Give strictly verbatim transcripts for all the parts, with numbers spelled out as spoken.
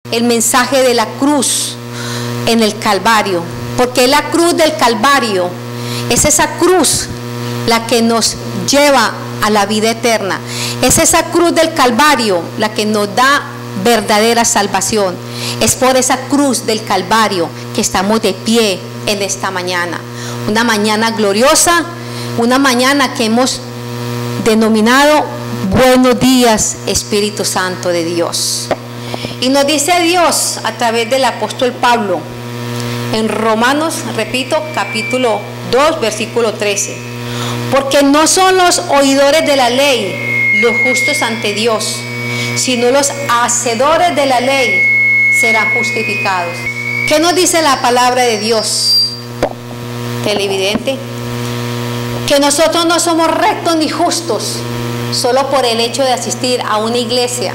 el mensaje de la cruz en el Calvario, porque la cruz del Calvario es esa cruz la que nos lleva a la vida eterna. Es esa cruz del Calvario la que nos da verdadera salvación. Es por esa cruz del Calvario que estamos de pie en esta mañana. Una mañana gloriosa, una mañana que hemos denominado Buenos días, Espíritu Santo de Dios. Y nos dice Dios a través del apóstol Pablo en Romanos, repito, capítulo dos, versículo trece. Porque no son los oidores de la ley los justos ante Dios, sino los hacedores de la ley serán justificados. ¿Qué nos dice la palabra de Dios, televidente? Que nosotros no somos rectos ni justos solo por el hecho de asistir a una iglesia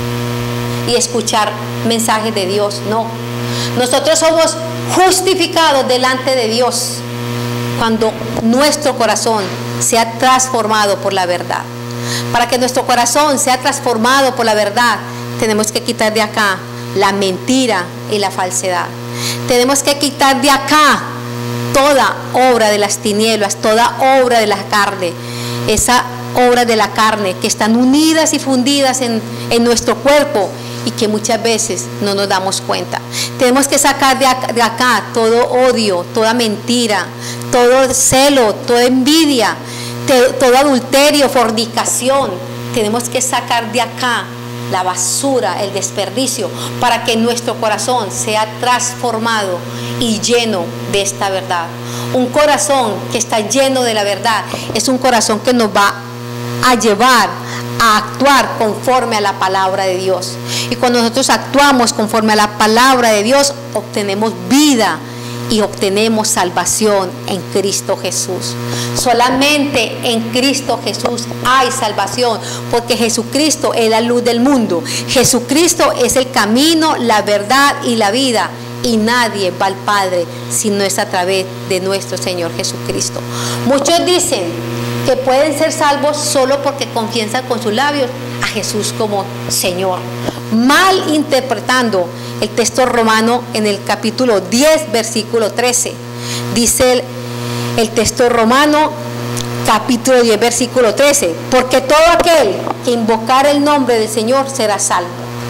y escuchar mensajes de Dios. No, nosotros somos justificados delante de Dios cuando nuestro corazón sea transformado por la verdad. Para que nuestro corazón sea transformado por la verdad, tenemos que quitar de acá la mentira y la falsedad. Tenemos que quitar de acá toda obra de las tinieblas, toda obra de la carne, esa obra de la carne que están unidas y fundidas en, en nuestro cuerpo y que muchas veces no nos damos cuenta. Tenemos que sacar de acá, de acá todo odio, toda mentira, todo celo, toda envidia, todo adulterio, fornicación. Tenemos que sacar de acá la basura, el desperdicio, para que nuestro corazón sea transformado y lleno de esta verdad. Un corazón que está lleno de la verdad es un corazón que nos va a llevar a actuar conforme a la palabra de Dios. Y cuando nosotros actuamos conforme a la palabra de Dios, obtenemos vida y obtenemos salvación en Cristo Jesús. Solamente en Cristo Jesús hay salvación, porque Jesucristo es la luz del mundo. Jesucristo es el camino, la verdad y la vida. Y nadie va al Padre si no es a través de nuestro Señor Jesucristo. Muchos dicen que pueden ser salvos solo porque confiesan con sus labios a Jesús como Señor, mal interpretando el texto romano en el capítulo diez, versículo trece. Dice el, el texto romano, capítulo diez, versículo trece, porque todo aquel que invocar el nombre del Señor será salvo.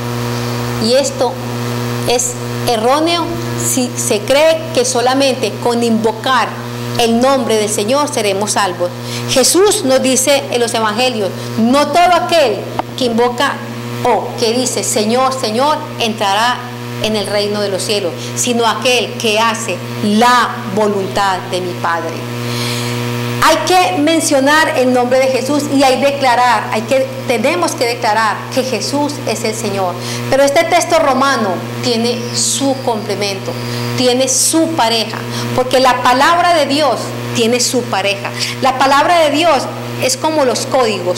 Y esto es erróneo si se cree que solamente con invocar el nombre del Señor seremos salvos. Jesús nos dice en los evangelios, no todo aquel que invoca o que dice Señor, Señor, entrará en el reino de los cielos, sino aquel que hace la voluntad de mi Padre. Hay que mencionar el nombre de Jesús y hay que declarar, hay que, tenemos que declarar que Jesús es el Señor. Pero este texto romano tiene su complemento, tiene su pareja, porque la palabra de Dios tiene su pareja. La palabra de Dios es como los códigos.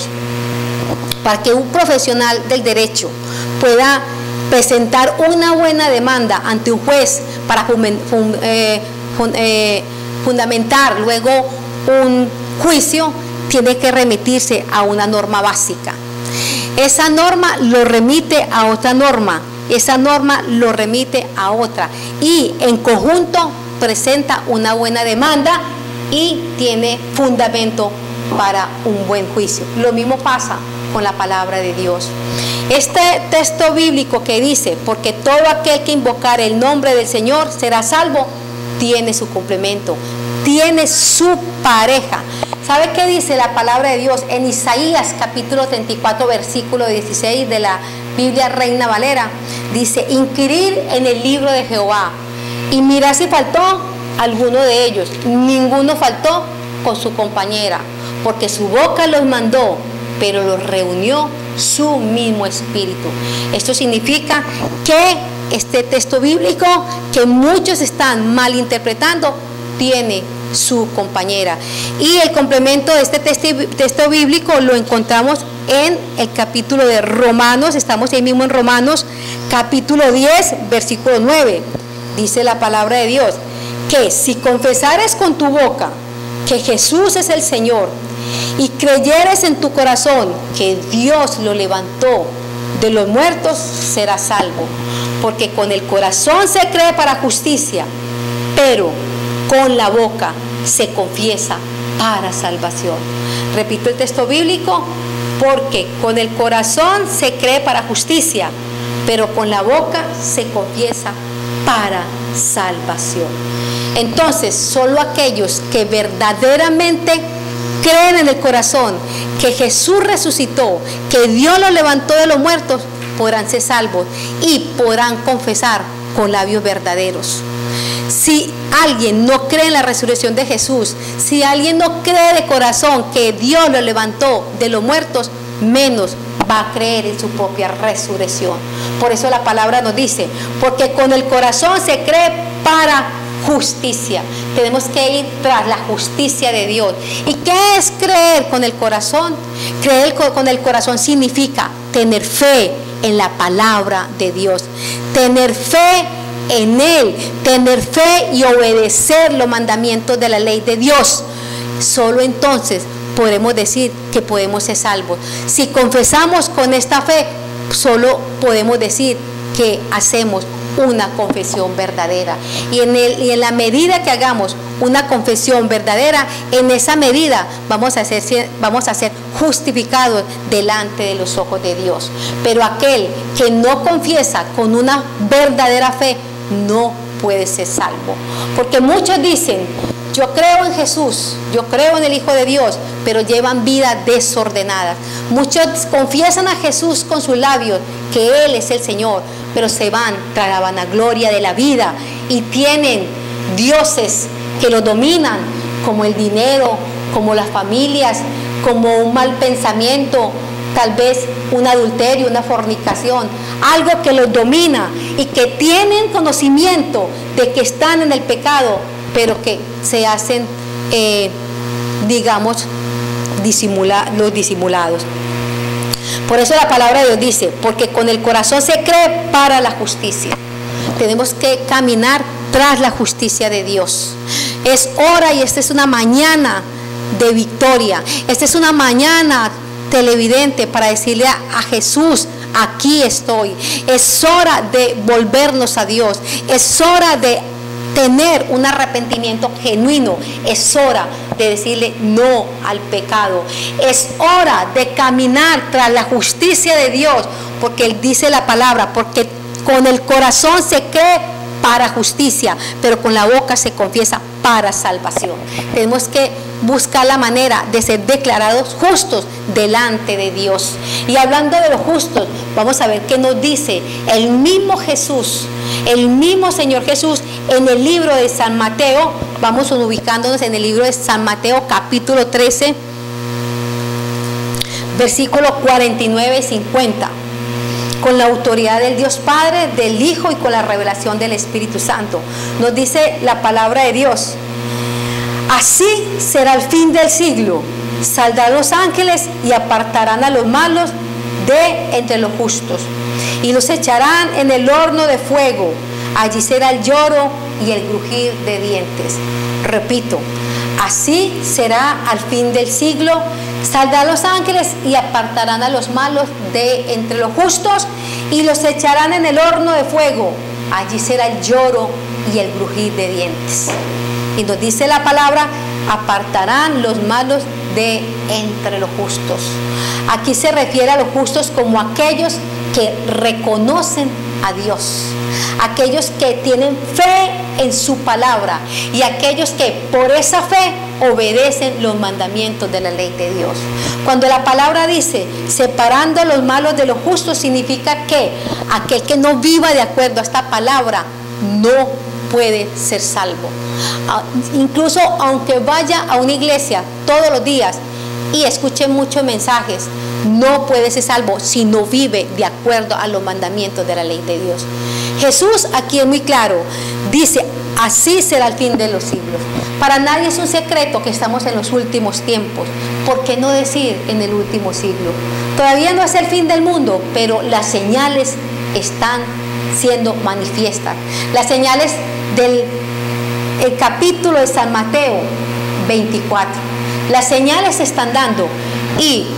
Para que un profesional del derecho pueda presentar una buena demanda ante un juez para fun, fun, eh, fun, eh, fundamentar luego un juicio, tiene que remitirse a una norma básica. Esa norma lo remite a otra norma, esa norma lo remite a otra y en conjunto presenta una buena demanda y tiene fundamento para un buen juicio. Lo mismo pasa con la palabra de Dios. Este texto bíblico que dice, porque todo aquel que invocar el nombre del Señor será salvo, tiene su complemento, tiene su pareja. ¿Sabe qué dice la palabra de Dios en Isaías capítulo treinta y cuatro versículo dieciséis de la Biblia Reina Valera? Dice, inquirir en el libro de Jehová y mirar si faltó alguno de ellos. Ninguno faltó con su compañera, porque su boca los mandó, pero los reunió su mismo espíritu. Esto significa que este texto bíblico, que muchos están malinterpretando, tiene su compañera. Y el complemento de este texto, texto bíblico lo encontramos en el capítulo de Romanos. Estamos ahí mismo en Romanos, capítulo diez, versículo nueve. Dice la palabra de Dios, que si confesares con tu boca que Jesús es el Señor, y creyeres en tu corazón que Dios lo levantó de los muertos, serás salvo. porque con el corazón se cree para justicia, pero con la boca se confiesa para salvación. Repito el texto bíblico, porque con el corazón se cree para justicia, pero con la boca se confiesa para salvación. Entonces, solo aquellos que verdaderamente creen en el corazón que Jesús resucitó, que Dios lo levantó de los muertos, podrán ser salvos y podrán confesar con labios verdaderos. Si alguien no cree en la resurrección de Jesús, si alguien no cree de corazón que Dios lo levantó de los muertos, menos va a creer en su propia resurrección. Por eso la palabra nos dice, porque con el corazón se cree para justicia. Tenemos que ir tras la justicia de Dios. ¿Y qué es creer con el corazón? Creer con el corazón significa tener fe en la palabra de Dios, tener fe en Él, tener fe y obedecer los mandamientos de la ley de Dios. Solo entonces podremos decir que podemos ser salvos. Si confesamos con esta fe, solo podemos decir que hacemos una confesión verdadera. Y en, el, y en la medida que hagamos una confesión verdadera, en esa medida vamos a ser, vamos a ser justificados delante de los ojos de Dios. Pero aquel que no confiesa con una verdadera fe, no puede ser salvo. Porque muchos dicen, yo creo en Jesús, yo creo en el Hijo de Dios, pero llevan vida desordenada. Muchos confiesan a Jesús con sus labios, que Él es el Señor, pero se van tras la vanagloria de la vida y tienen dioses que los dominan, como el dinero, como las familias, como un mal pensamiento, tal vez un adulterio, una fornicación, algo que los domina y que tienen conocimiento de que están en el pecado, pero que se hacen, eh, digamos, disimula, los disimulados. Por eso la palabra de Dios dice, porque con el corazón se cree para la justicia. Tenemos que caminar tras la justicia de Dios. Es hora y esta es una mañana de victoria. Esta es una mañana televidente para decirle a, a Jesús, aquí estoy. Es hora de volvernos a Dios. Es hora de tener un arrepentimiento genuino. Es hora de decirle no al pecado. Es hora de caminar tras la justicia de Dios, porque Él dice la palabra, porque con el corazón se cree para justicia, pero con la boca se confiesa para salvación. Tenemos que buscar la manera de ser declarados justos delante de Dios. Y hablando de los justos, vamos a ver qué nos dice el mismo Jesús, el mismo Señor Jesús en el libro de San Mateo. Vamos ubicándonos en el libro de San Mateo capítulo trece, versículos cuarenta y nueve y cincuenta. Con la autoridad del Dios Padre, del Hijo y con la revelación del Espíritu Santo. Nos dice la palabra de Dios: así será el fin del siglo. Saldrán los ángeles y apartarán a los malos de entre los justos y los echarán en el horno de fuego. Allí será el lloro y el crujir de dientes. Repito, así será al fin del siglo. Saldrán los ángeles y apartarán a los malos de entre los justos y los echarán en el horno de fuego. Allí será el lloro y el crujir de dientes. Y nos dice la palabra, apartarán los malos de entre los justos. Aquí se refiere a los justos como aquellos que reconocen a Dios, aquellos que tienen fe en su palabra y aquellos que por esa fe obedecen los mandamientos de la ley de Dios. Cuando la palabra dice separando a los malos de los justos, significa que aquel que no viva de acuerdo a esta palabra no puede ser salvo. Incluso aunque vaya a una iglesia todos los días y escuche muchos mensajes, no puede ser salvo si no vive de acuerdo a los mandamientos de la ley de Dios. Jesús aquí es muy claro, dice, así será el fin de los siglos. Para nadie es un secreto que estamos en los últimos tiempos. ¿Por qué no decir en el último siglo? Todavía no es el fin del mundo, pero las señales están siendo manifiestas. Las señales del el capítulo de San Mateo veinticuatro. Las señales se están dando y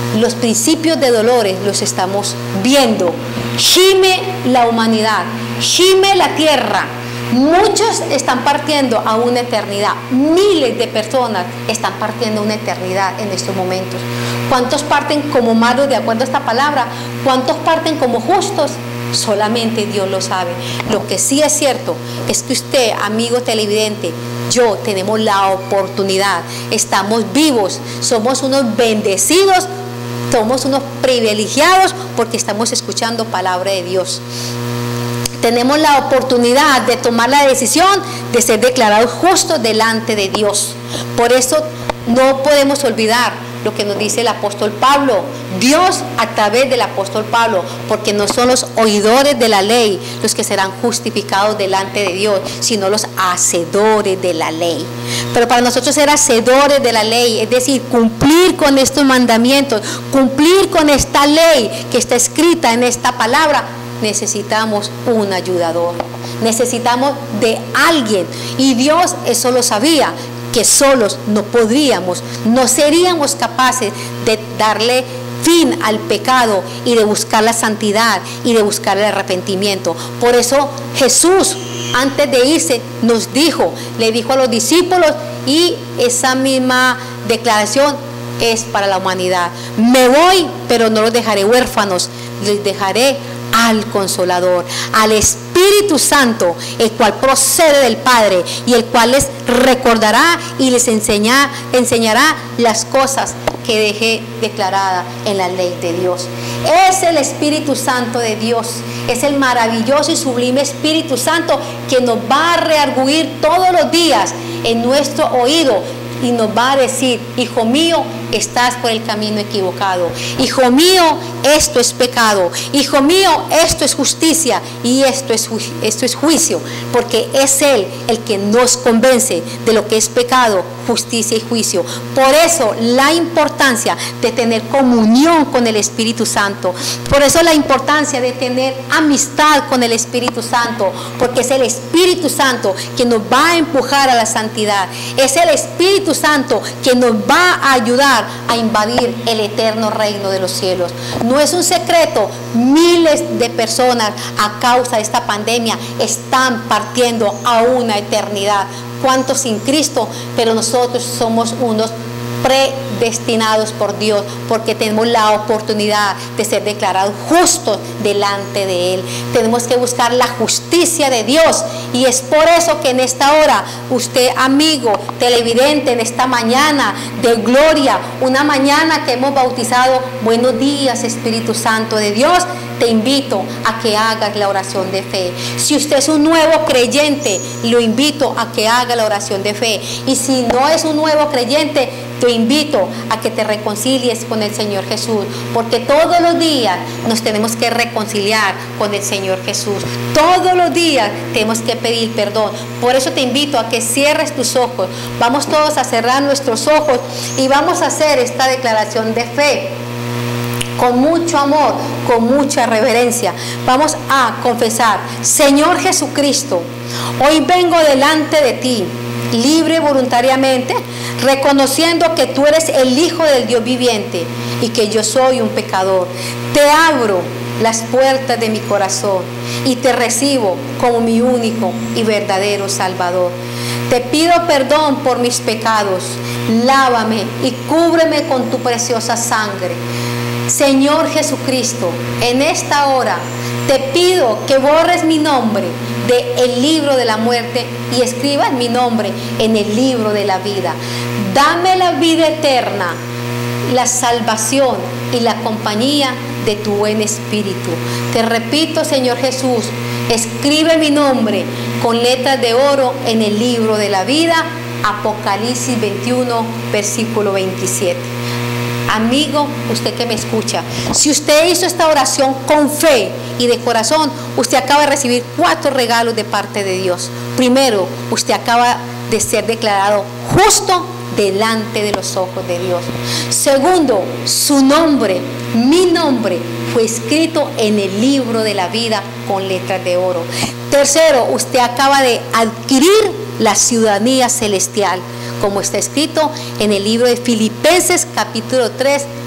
los principios de dolores los estamos viendo. Gime la humanidad, gime la tierra. Muchos están partiendo a una eternidad. Miles de personas están partiendo a una eternidad en estos momentos. ¿Cuántos parten como malos de acuerdo a esta palabra? ¿Cuántos parten como justos? Solamente Dios lo sabe. Lo que sí es cierto es que usted, amigo televidente, yo, tenemos la oportunidad. Estamos vivos, somos unos bendecidos, somos unos privilegiados porque estamos escuchando palabra de Dios. Tenemos la oportunidad de tomar la decisión de ser declarados justos delante de Dios. Por eso no podemos olvidar lo que nos dice el apóstol Pablo. Dios a través del apóstol Pablo, porque no son los oidores de la ley los que serán justificados delante de Dios, sino los hacedores de la ley. Pero para nosotros ser hacedores de la ley, es decir, cumplir con estos mandamientos, cumplir con esta ley que está escrita en esta palabra, necesitamos un ayudador, necesitamos de alguien, y Dios eso lo sabía, que solos no podríamos, no seríamos capaces de darle fin al pecado y de buscar la santidad y de buscar el arrepentimiento. Por eso Jesús, antes de irse, nos dijo, le dijo a los discípulos, y esa misma declaración es para la humanidad: me voy, pero no los dejaré huérfanos, les dejaré al Consolador, al Espíritu Santo, el cual procede del Padre y el cual les recordará y les enseña, enseñará las cosas que dejé declarada en la ley de Dios. Es el Espíritu Santo de Dios, es el maravilloso y sublime Espíritu Santo que nos va a reargüir todos los días en nuestro oído y nos va a decir: hijo mío, estás por el camino equivocado. Hijo mío, esto es pecado. Hijo mío, esto es justicia y esto es, esto es juicio. Porque es Él el que nos convence de lo que es pecado, justicia y juicio. Por eso la importancia de tener comunión con el Espíritu Santo. Por eso la importancia de tener amistad con el Espíritu Santo. Porque es el Espíritu Santo que nos va a empujar a la santidad. Es el Espíritu Santo que nos va a ayudar a invadir el eterno reino de los cielos. No es un secreto, miles de personas a causa de esta pandemia están partiendo a una eternidad. ¿Cuántos sin Cristo? Pero nosotros somos unos predestinados por Dios, porque tenemos la oportunidad de ser declarados justos delante de Él. Tenemos que buscar la justicia de Dios, y es por eso que en esta hora, usted, amigo televidente, en esta mañana de gloria, una mañana que hemos bautizado buenos días Espíritu Santo de Dios, te invito a que hagas la oración de fe. Si usted es un nuevo creyente, lo invito a que haga la oración de fe. Y si no es un nuevo creyente, te invito a que te reconcilies con el Señor Jesús, porque todos los días nos tenemos que reconciliar con el Señor Jesús. Todos los días tenemos que pedir perdón. Por eso te invito a que cierres tus ojos. Vamos todos a cerrar nuestros ojos y vamos a hacer esta declaración de fe con mucho amor, con mucha reverencia. Vamos a confesar: Señor Jesucristo, hoy vengo delante de ti, libre voluntariamente, reconociendo que tú eres el Hijo del Dios viviente y que yo soy un pecador. Te abro las puertas de mi corazón y te recibo como mi único y verdadero Salvador. Te pido perdón por mis pecados, lávame y cúbreme con tu preciosa sangre. Señor Jesucristo, en esta hora te pido que borres mi nombre del libro de la muerte y escribas mi nombre en el libro de la vida. Dame la vida eterna, la salvación y la compañía de tu buen espíritu. Te repito, Señor Jesús, escribe mi nombre con letras de oro en el libro de la vida. Apocalipsis veintiuno, versículo veintisiete. Amigo, usted que me escucha, si usted hizo esta oración con fe y de corazón, usted acaba de recibir cuatro regalos de parte de Dios. Primero, usted acaba de ser declarado justo delante de los ojos de Dios. Segundo, su nombre, mi nombre, fue escrito en el libro de la vida con letras de oro. Tercero, usted acaba de adquirir la ciudadanía celestial, como está escrito en el libro de Filipenses capítulo tres,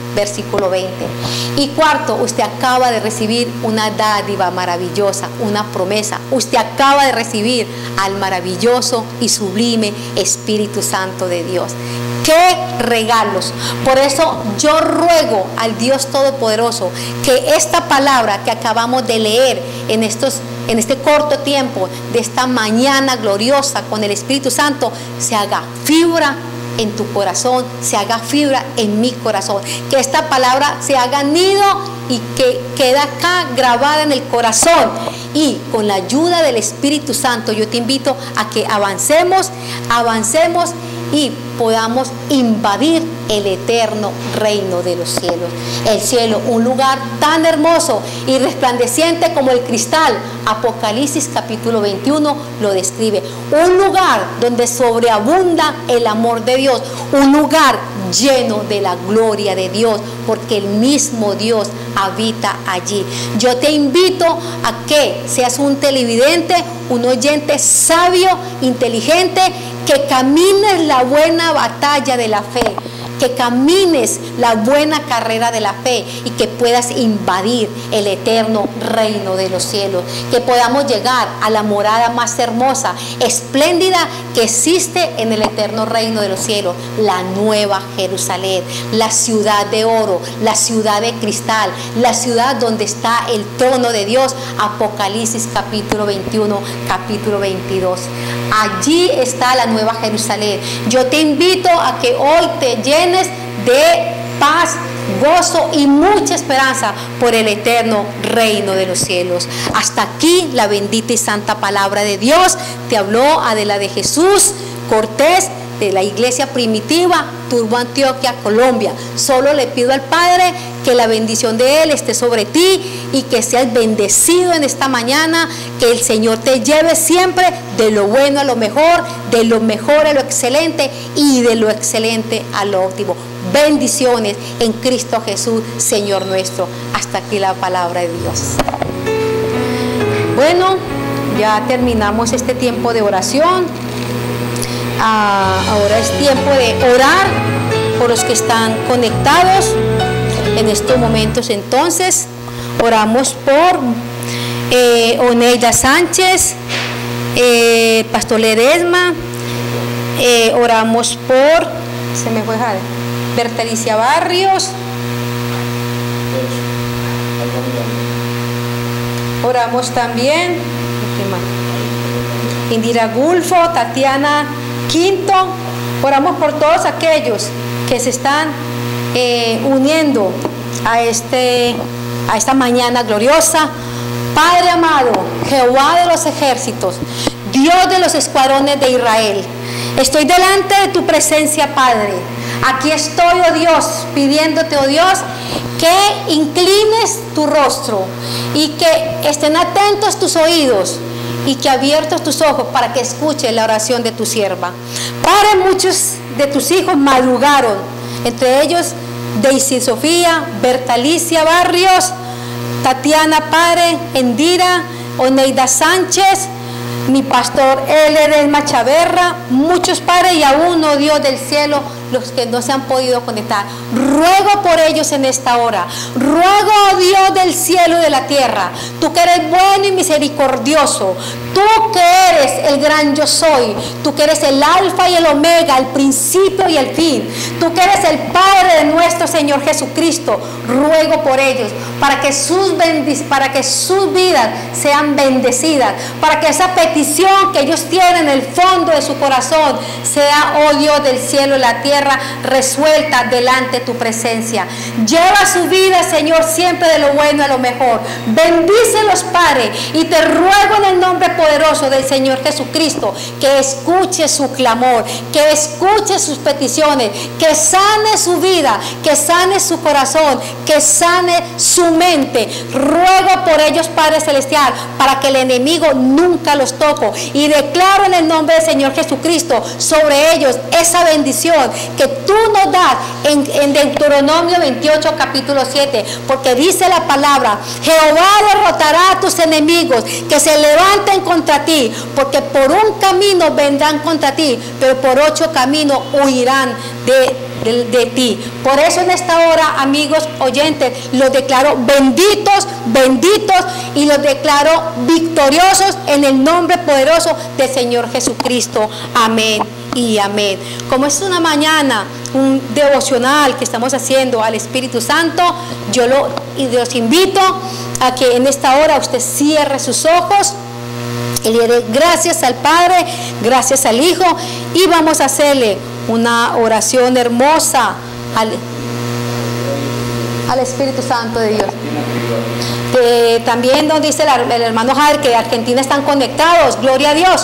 versículo veinte. Y cuarto, usted acaba de recibir una dádiva maravillosa, una promesa. Usted acaba de recibir al maravilloso y sublime Espíritu Santo de Dios. ¡Qué regalos! Por eso yo ruego al Dios Todopoderoso que esta palabra que acabamos de leer en, estos, en este corto tiempo de esta mañana gloriosa con el Espíritu Santo se haga fibra en tu corazón, se haga fibra en mi corazón, que esta palabra se haga nido y que queda acá grabada en el corazón. Y con la ayuda del Espíritu Santo yo te invito a que avancemos, avancemos y podamos invadir el eterno reino de los cielos. El cielo, un lugar tan hermoso y resplandeciente como el cristal. Apocalipsis capítulo veintiuno lo describe. Un lugar donde sobreabunda el amor de Dios. Un lugar lleno de la gloria de Dios, porque el mismo Dios habita allí. Yo te invito a que seas un televidente, un oyente sabio, inteligente, que camines la buena batalla de la fe, que camines la buena carrera de la fe y que puedas invadir el eterno reino de los cielos, que podamos llegar a la morada más hermosa, espléndida que existe en el eterno reino de los cielos, la nueva Jerusalén, la ciudad de oro, la ciudad de cristal, la ciudad donde está el trono de Dios. Apocalipsis capítulo veintiuno, capítulo veintidós. Allí está la nueva Jerusalén. Yo te invito a que hoy te llenes de paz, gozo y mucha esperanza por el eterno reino de los cielos. Hasta aquí la bendita y santa palabra de Dios. Te habló Adela de Jesús Cortés, de la iglesia primitiva, Turbo, Antioquia, Colombia. Solo le pido al Padre que la bendición de Él esté sobre ti y que seas bendecido en esta mañana, que el Señor te lleve siempre de lo bueno a lo mejor, de lo mejor a lo excelente y de lo excelente a lo óptimo. Bendiciones en Cristo Jesús, Señor nuestro. Hasta aquí la palabra de Dios. Bueno, ya terminamos este tiempo de oración. Ah, ahora es tiempo de orar por los que están conectados en estos momentos. Entonces, oramos por eh, Oneida Sánchez, eh, Pastor Ledesma, eh, oramos por, se me fue Jade, Bertalicia Barrios, oramos también Indira Gulfo, Tatiana Quinto. Oramos por todos aquellos que se están eh, uniendo a, este, a esta mañana gloriosa. Padre amado, Jehová de los ejércitos, Dios de los escuadrones de Israel, estoy delante de tu presencia, Padre. Aquí estoy, oh Dios, pidiéndote, oh Dios, que inclines tu rostro y que estén atentos tus oídos y que abiertos tus ojos para que escuche la oración de tu sierva. Padre, muchos de tus hijos madrugaron, entre ellos Daisy Sofía, Bertalicia Barrios, Tatiana, Padre, Endira, Oneida Sánchez, mi pastor Ledesma Chaverra, muchos, Padre, y aún, oh Dios del cielo, los que no se han podido conectar. Ruego por ellos en esta hora. Ruego, oh Dios del cielo y de la tierra, tú que eres bueno y misericordioso, tú que eres el gran yo soy, tú que eres el alfa y el omega, el principio y el fin, tú que eres el Padre de nuestro Señor Jesucristo. Ruego por ellos para que sus bendic para que sus vidas sean bendecidas, para que esa petición que ellos tienen en el fondo de su corazón sea, oh Dios del cielo y la tierra, resuelta delante de tu presencia. Lleva su vida, Señor, siempre de lo bueno a lo mejor. Bendícelos, Padre, y te ruego en el nombre poderoso del Señor Jesucristo que escuche su clamor, que escuche sus peticiones, que sane su vida, que sane su corazón, que sane su mente. Ruego por ellos, Padre Celestial, para que el enemigo nunca los toque, y declaro en el nombre del Señor Jesucristo sobre ellos esa bendición, que tú nos das en, en Deuteronomio veintiocho, capítulo siete, porque dice la palabra: Jehová derrotará a tus enemigos que se levanten contra ti, porque por un camino vendrán contra ti, pero por ocho caminos huirán de De, de ti. Por eso en esta hora, amigos oyentes, los declaro benditos, benditos, y los declaro victoriosos en el nombre poderoso del Señor Jesucristo. Amén y amén. Como es una mañana, un devocional que estamos haciendo al Espíritu Santo, yo lo, y los invito a que en esta hora usted cierre sus ojos y le dé gracias al Padre, gracias al Hijo, y vamos a hacerle una oración hermosa al, al Espíritu Santo de Dios. Eh, también nos dice el, el hermano Javier que de Argentina están conectados, gloria a Dios.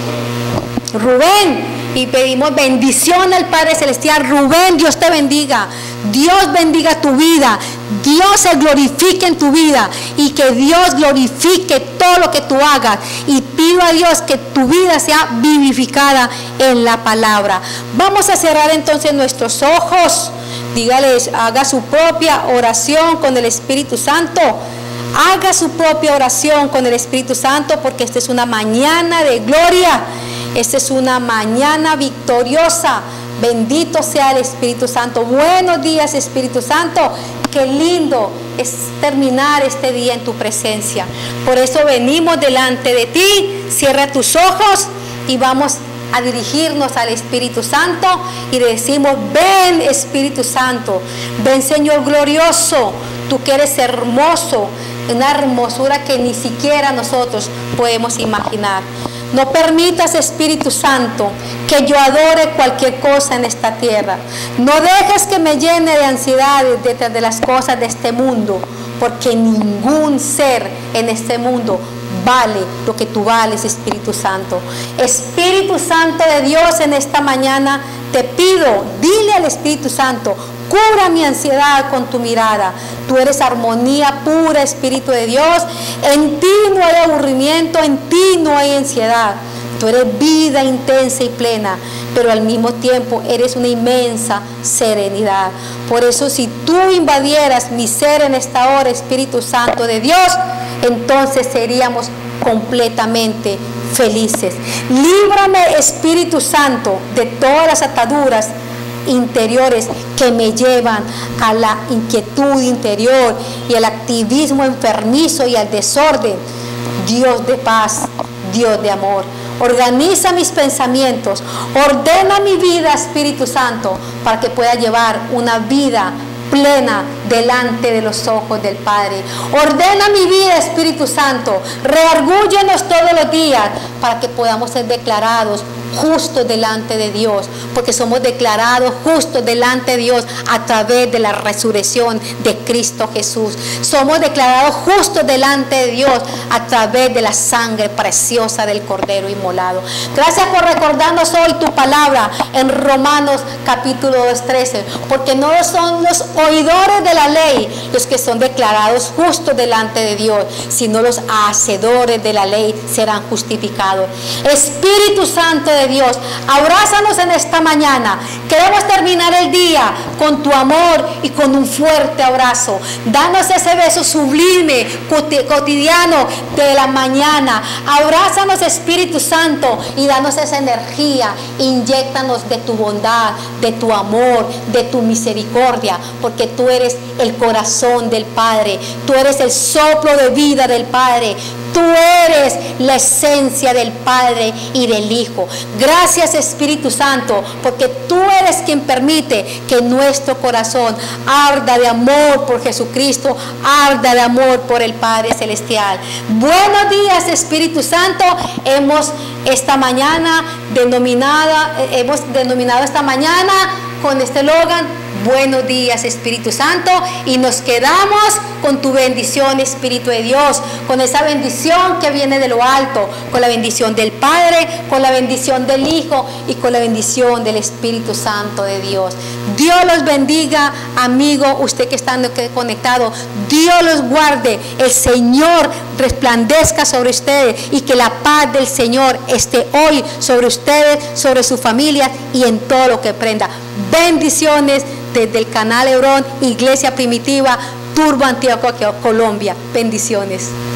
Rubén, y pedimos bendición al Padre Celestial. Rubén, Dios te bendiga, Dios bendiga tu vida, Dios se glorifique en tu vida, y que Dios glorifique todo lo que tú hagas, y pido a Dios que tu vida sea vivificada en la palabra. Vamos a cerrar entonces nuestros ojos. Dígales, haga su propia oración con el Espíritu Santo. Haga su propia oración con el Espíritu Santo, porque esta es una mañana de gloria. Esta es una mañana victoriosa. Bendito sea el Espíritu Santo. Buenos días, Espíritu Santo. Qué lindo es terminar este día en tu presencia. Por eso venimos delante de ti. Cierra tus ojos y vamos a dirigirnos al Espíritu Santo y le decimos: ven, Espíritu Santo, ven, Señor glorioso, tú que eres hermoso, una hermosura que ni siquiera nosotros podemos imaginar. No permitas, Espíritu Santo, que yo adore cualquier cosa en esta tierra. No dejes que me llene de ansiedades detrás de las cosas de este mundo, porque ningún ser en este mundo vale lo que tú vales, Espíritu Santo. Espíritu Santo de Dios, en esta mañana te pido, dile al Espíritu Santo: cura mi ansiedad con tu mirada. Tú eres armonía pura, Espíritu de Dios. En ti no hay aburrimiento, en ti no hay ansiedad. Tú eres vida intensa y plena, pero al mismo tiempo eres una inmensa serenidad. Por eso, si tú invadieras mi ser en esta hora, Espíritu Santo de Dios, entonces seríamos completamente felices. Líbrame, Espíritu Santo, de todas las ataduras interiores que me llevan a la inquietud interior y al activismo enfermizo y al desorden. Dios de paz, Dios de amor, organiza mis pensamientos, ordena mi vida, Espíritu Santo, para que pueda llevar una vida plena delante de los ojos del Padre. Ordena mi vida, Espíritu Santo, reargúyenos todos los días para que podamos ser declarados justos delante de Dios, porque somos declarados justos delante de Dios a través de la resurrección de Cristo Jesús. Somos declarados justos delante de Dios a través de la sangre preciosa del Cordero inmolado. Gracias por recordarnos hoy tu palabra en Romanos capítulo dos, trece, porque no son los oidores de la ley los que son declarados justos delante de Dios, sino los hacedores de la ley serán justificados. Espíritu Santo de Dios, abrázanos en esta mañana. Queremos terminar el día con tu amor y con un fuerte abrazo. Danos ese beso sublime, cotidiano de la mañana. Abrázanos, Espíritu Santo, y danos esa energía. Inyéctanos de tu bondad, de tu amor, de tu misericordia, porque tú eres el corazón del Padre. Tú eres el soplo de vida del Padre. Tú eres la esencia del Padre y del Hijo. Gracias, Espíritu Santo, porque tú eres quien permite que nuestro corazón arda de amor por Jesucristo, arda de amor por el Padre Celestial. Buenos días, Espíritu Santo. Hemos esta mañana denominada, hemos denominado esta mañana con este eslogan: buenos días, Espíritu Santo, y nos quedamos con tu bendición, Espíritu de Dios, con esa bendición que viene de lo alto, con la bendición del Padre, con la bendición del Hijo y con la bendición del Espíritu Santo de Dios. Dios los bendiga, amigo, usted que está conectado. Dios los guarde, el Señor resplandezca sobre ustedes, y que la paz del Señor esté hoy sobre ustedes, sobre su familia y en todo lo que prenda. Bendiciones desde el canal Hebrón, Iglesia Primitiva, Turbo, Antioquia, Colombia. Bendiciones.